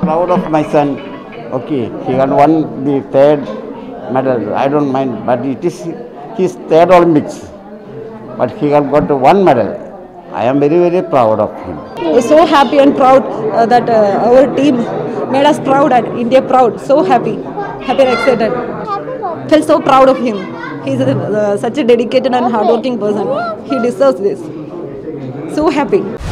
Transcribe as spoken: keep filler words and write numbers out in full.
proud of my son. Okay, he got won the third medal. I don't mind, but it is his third Olympics. But he has got one medal. I am very, very proud of him. We're so happy and proud uh, that uh, our team made us proud and India proud. So happy, happy and excited. Felt so proud of him. He's a, uh, such a dedicated and hardworking person. He deserves this. So happy.